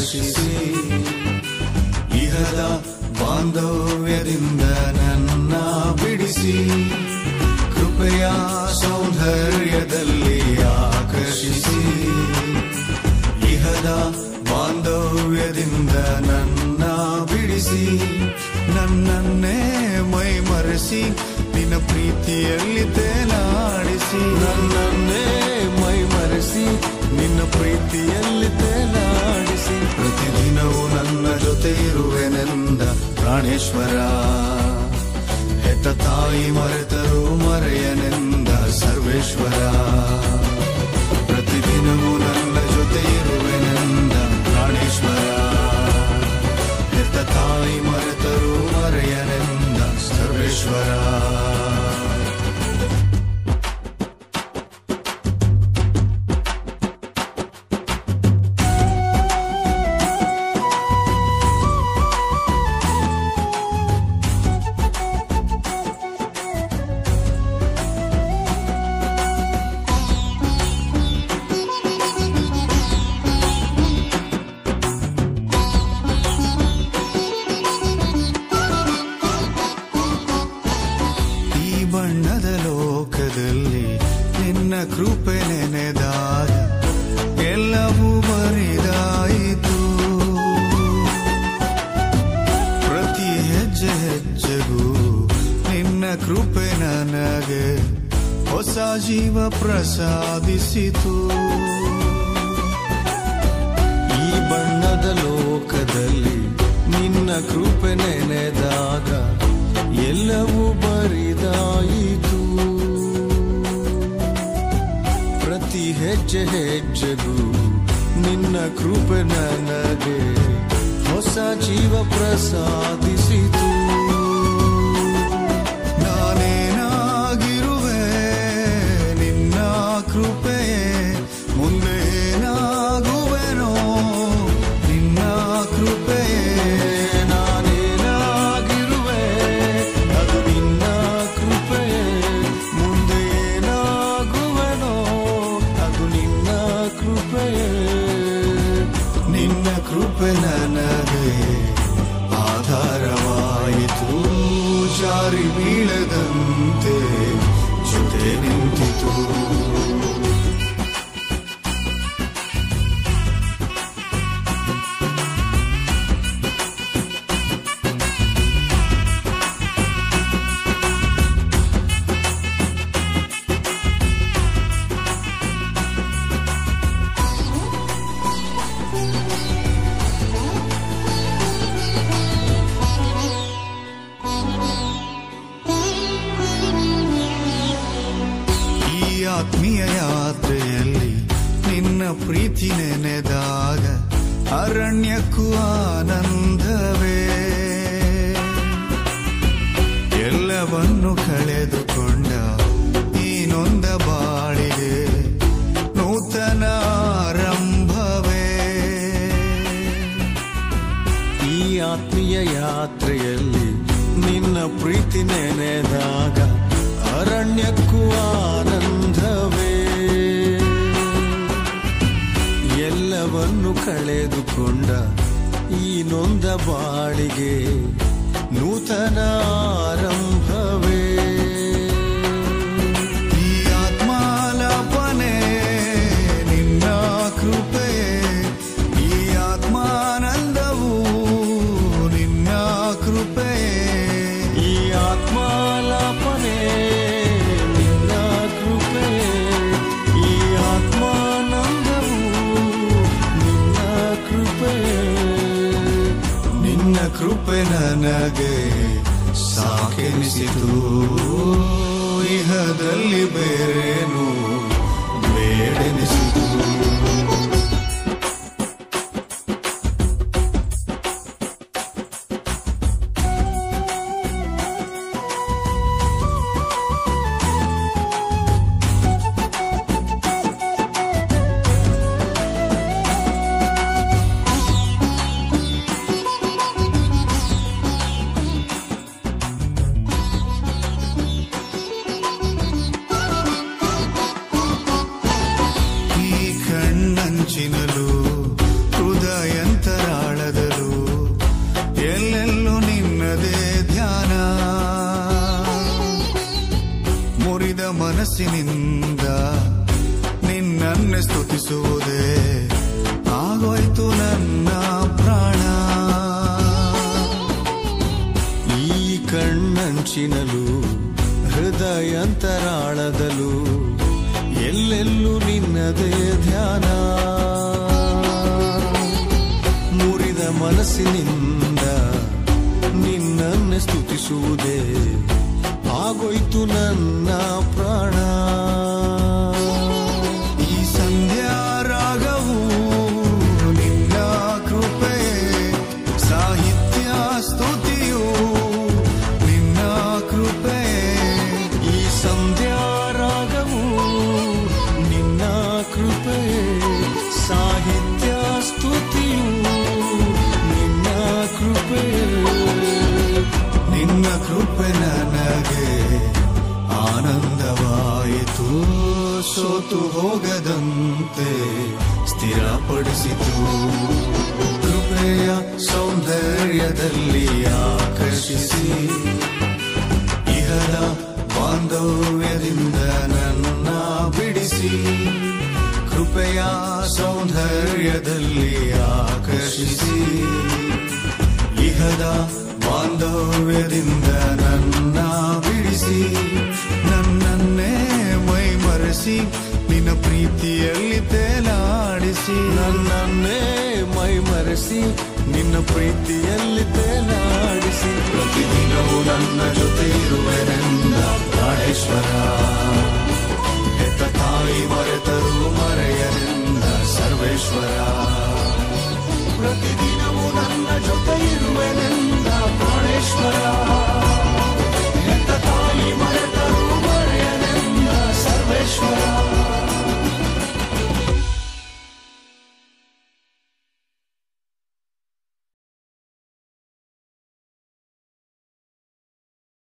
ಆಕರ್ಷಿಸಿ ಇಹದ ಬಾಂಧವ್ಯದಿಂದ ನನ್ನ ಬಿಡಿಸಿ ಕೃಪೆಯ ಸೌಂದರ್ಯದಲ್ಲಿ ಆಕರ್ಷಿಸಿ ಇಹದ ಬಾಂಧವ್ಯದಿಂದ ನನ್ನ ಬಿಡಿಸಿ ನನ್ನನ್ನೇ ಮೈ ಮರೆಸಿ ನಿನ್ನ ಪ್ರೀತಿಯಲ್ಲಿ ತೇಲಾಡಿಸಿ ನನ್ನನ್ನೇ ಮೈ ಮರೆಸಿ ನಿನ್ನ ಪ್ರೀತಿಯಲ್ಲಿ ತೇಲಾಡಿಸಿ ಪ್ರತಿದಿನವೂ ನನ್ನ ಜೊತೆ ಇರುವೆನೆಂದ ಪ್ರಾಣೇಶ್ವರ ಹೆತ್ತ ತಾಯಿ ಮರೆತರೂ ಮರೆಯನೆಂದ ಸರ್ವೇಶ್ವರ ಪ್ರತಿದಿನವೂ ನನ್ನ ಜೊತೆ ಇರುವೆನೆಂದ ಪ್ರಾಣೇಶ್ವರ ಹೆತ್ತ ತಾಯಿ ಮರೆತರೂ ಮರೆಯನೆಂದ ಸರ್ವೇಶ್ವರ ಬಣ್ಣದ ಲೋಕದಲ್ಲಿ ನಿನ್ನ ಕೃಪೆ ನೆನೆದಾಗ ಎಲ್ಲವೂ ಬರಿದಾಯಿತು ಪ್ರತಿ ಹೆಜ್ಜೆ ಹೆಜ್ಜೆಗೂ ನಿನ್ನ ಕೃಪೆ ನನಗೆ ಹೊಸ ಜೀವ ಪ್ರಸಾದಿಸಿತು ಈ ಬಣ್ಣದ ಲೋಕದಲ್ಲಿ ನಿನ್ನ ಕೃಪೆ ನೆನೆದಾಗ ಎಲ್ಲವೂ ಬರಿದಾಯಿತು ಪ್ರತಿ ಹೆಜ್ಜೆ ಹೆಜ್ಜೆಗೂ ನಿನ್ನ ಕೃಪೆ ನನಗೆ ಹೊಸ ಜೀವ ಪ್ರಸಾದಿಸಿತು ನಾನೇನಾಗಿರುವೆ ನಿನ್ನ ಕೃಪೆಯೇ ಮುಂದೆ ಏನಾಗುವೆನೋ ನಿನ್ನ ಕೃಪೆಯೇ ಕೃಪೆ ನನಗೆ ಆಧಾರವಾಯಿತು ಜಾರಿ ಬೀಳದಂತೆ ಜೊತೆ ನಿಂತಿತು ಆತ್ಮೀಯ ಯಾತ್ರೆಯಲ್ಲಿ ನಿನ್ನ ಪ್ರೀತಿ ನೆನೆದಾಗ ಅರಣ್ಯಕ್ಕೂ ಆನಂದವೇ ಎಲ್ಲವನ್ನು ಕಳೆದುಕೊಂಡ ಈ ನೊಂದ ಬಾಳಿಗೆ ನೂತನ ಆರಂಭವೇ ಈ ಆತ್ಮೀಯ ಯಾತ್ರೆಯಲ್ಲಿ ನಿನ್ನ ಪ್ರೀತಿ ನೆನೆದಾಗ ಅರಣ್ಯಕ್ಕೂ ಆನಂದವೇ ಎಲ್ಲವನ್ನು ಕಳೆದುಕೊಂಡ ಈ ನೊಂದ ಬಾಳಿಗೆ ನೂತನ ಆರಂಭವೇ ಈ ಆತ್ಮಾಲಾಪನೆ ನಿನ್ನ ಕೃಪೆಯೇ ಈ ಆತ್ಮಾನಂದವು ನಿನ್ನ ಕೃಪೆಯೇ ಈ ಆತ್ಮಾಲಾಪನೆ ನಿನ್ನ ಕೃಪೆಯೇ ಈ ಆತ್ಮಾನಂದವು ನಿನ್ನ ಕೃಪೆಯೇ ನಿನ್ನ ಕೃಪೆ ನನಗೆ ಸಾಕೆನಿಸಿತು ಇಹದಲ್ಲಿ ಬೇರೇನು ಬೇಡೆನಿಸಿತು ಈ ಮನಸ್ಸಿನಿಂದ ನಿನ್ನನ್ನೇ ಸ್ತುತಿಸುವುದೇ ಆಗೋಯ್ತು ನನ್ನ ಪ್ರಾಣ. ಈ ಕಣ್ಣಂಚಿನಲ್ಲೂ ಹೃದಯಾಂತರಾಳದಲ್ಲೂ ಎಲ್ಲೆಲ್ಲೂ ನಿನ್ನದೇ ಧ್ಯಾನ. ಮುರಿದ ಮನಸ್ಸಿನಿಂದ ನಿನ್ನನ್ನೇ ಸ್ತುತಿಸುವುದೇ ಆಗೋಯ್ತು ನನ್ನ ಪ್ರಾಣ. ಈ ಸಂಧ್ಯಾ ರಾಗವು ನಿನ್ನ ಕೃಪೆ, ಸಾಹಿತ್ಯ ಸ್ತುತಿಯು ನಿನ್ನ ಕೃಪೆ. ಈ ಸಂಧ್ಯಾ ರಾಗವು ನಿನ್ನ ಕೃಪೆ, ಸಾಹಿತ್ಯ ಸ್ತುತಿಯು ನಿನ್ನ ಕೃಪೆ. ನಿನ್ನ ಕೃಪೆ ನನಗೆ ಆನಂದವಾಯಿತು, ಸೋತು ಹೋಗದಂತೆ ಸ್ಥಿರಪಡಿಸಿತು. ಕೃಪೆಯ ಸೌಂದರ್ಯದಲ್ಲಿ ಆಕರ್ಷಿಸಿ ಇಹದ ಬಾಂಧವ್ಯದಿಂದ ನನ್ನ ಬಿಡಿಸಿ. ಕೃಪೆಯ ಸೌಂದರ್ಯದಲ್ಲಿ ಆಕರ್ಷಿಸಿ ಇಹದ ಬಾಂಧವ್ಯದಿಂದ ನನ್ನ ಬಿಡಿಸಿ. ನನ್ನನ್ನೇ ಮೈ ಮರೆಸಿ ನಿನ್ನ ಪ್ರೀತಿಯಲ್ಲಿ ತೇಲಾಡಿಸಿ. ನನ್ನನ್ನೇ ಮೈ ಮರೆಸಿ ನಿನ್ನ ಪ್ರೀತಿಯಲ್ಲಿ ತೇಲಾಡಿಸಿ. ಪ್ರತಿದಿನವೂ ನನ್ನ ಜೊತೆ ಇರುವೆನೆಂದ ಪ್ರಾಣೇಶ್ವರ.